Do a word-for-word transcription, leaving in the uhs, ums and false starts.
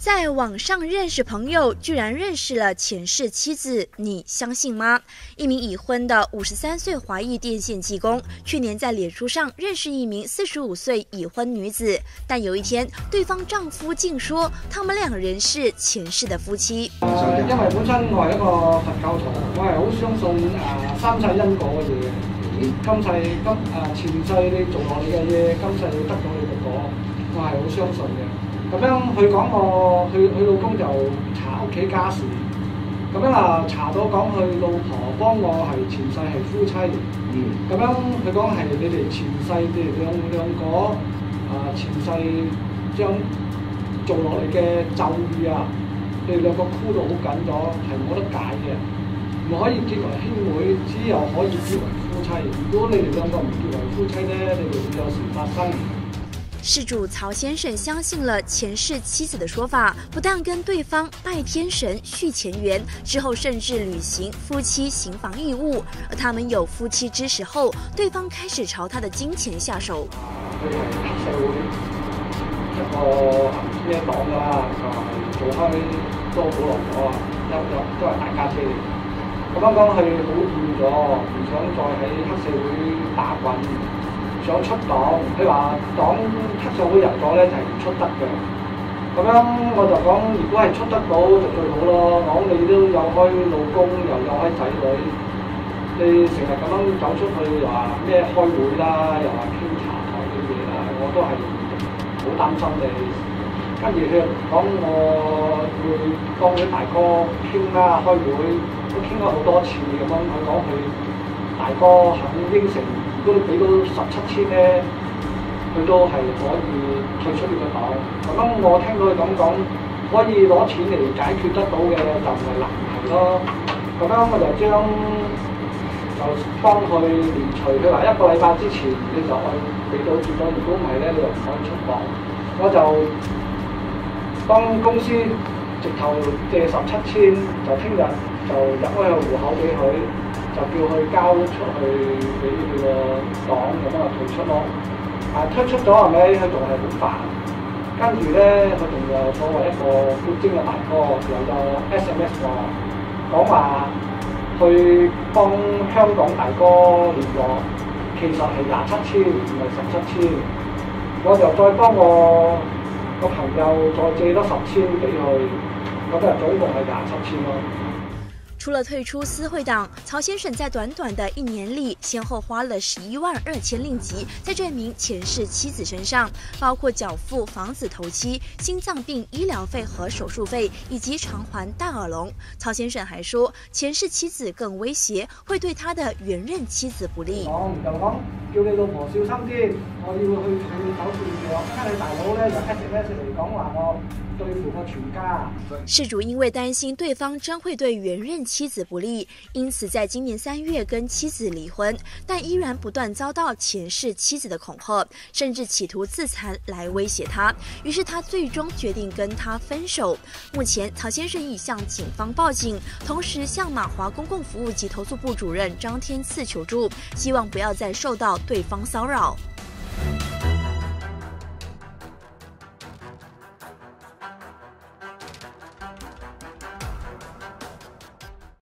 在网上认识朋友，居然认识了前世妻子，你相信吗？一名已婚的五十三岁华裔电线技工，去年在脸书上认识一名四十五岁已婚女子，但有一天，对方丈夫竟說他們兩人是前世的夫妻。 誒、呃，因為本身我係一個佛教徒，我係好相信誒、呃、三世因果嘅嘢。今世今誒、呃、前世你做落你嘅嘢，今世你得到你嘅果，我係好相信嘅。咁樣佢講我，佢佢老公就查屋企家事，咁樣啊查到講佢老婆幫我係前世係夫妻，嗯，咁樣佢講係你哋前世你哋兩兩個啊前世將做落嚟嘅咒語啊，你哋兩個箍到好緊咗，係冇得解嘅，唔可以結為兄妹，只有可以結為夫妻。如果你哋兩個唔結為夫妻咧，你哋會有事發生。 事主曹先生相信了前世妻子的說法，不但跟對方拜天神續前緣，之後甚至履行夫妻行房義務。而他們有夫妻之實後，對方開始朝他的金錢下手。 佢係黑社會一個咩黨㗎啦，就係做開多寶來咗啊，一一都係大家姐嚟。咁樣講佢好厭咗，唔想再喺黑社會打滾。想出黨，佢話黨黑社會入咗咧就係唔出得嘅。咁樣我就講，如果係出得到就最好咯。講你都有開老公，又有開仔女，你成日咁樣走出去又話咩開會啦，又話傾茶台嘅嘢啦，我都係好擔心你。跟住佢講我會幫啲大哥傾啦，開會都傾咗好多次咁樣。佢講佢大哥肯應承。如果你俾到十七千咧，佢都係可以退出呢個黨。咁樣我聽到佢咁講，可以攞錢嚟解決得到嘅就唔係難題咯。咁樣我就將就幫佢連除，佢話一個禮拜之前你就可以俾到幾多，如果唔係咧你就唔可以出黨。我就幫公司直頭借十七千，就聽日就入開個戶口俾佢。就叫佢交出去俾佢個黨，咁啊退出咯。啊推出咗係咪？佢仲係好煩。跟住咧，佢仲有所謂一個好精嘅大哥，又有 S M S 喎，講話去幫香港大哥聯絡，其實係廿七千，唔係十七千。我就再幫我個朋友再借多十千俾佢，咁啊總共係廿七千咯。 除了退出私會黨，曹先生在短短的一年裏，先後花了十一萬二千令吉在這名前世妻子身上，包括繳付房子頭期、心臟病醫療費和手術費，以及償還大耳窿。曹先生還說，前世妻子更威脅會對他的原任妻子不利。 講就講，叫你老婆小心啲，我要去去酒店咗，跟你大佬咧就 S M S 嚟講話我對付個全家。 事主因為擔心對方真會對原任妻子不利，因此在今年三月跟妻子離婚，但依然不斷遭到前世妻子的恐嚇，甚至企圖自殘來威脅他。於是他最終決定跟他分手。目前曹先生已向警方報警，同時向馬華公共服務及投訴部主任張天賜求助，希望不要再受到對方騷擾。